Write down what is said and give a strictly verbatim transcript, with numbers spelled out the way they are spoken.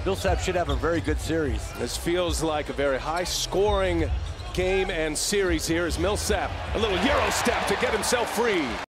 Millsap should have a very good series. This feels like a very high-scoring game and series here as Millsap, a little Euro step to get himself free.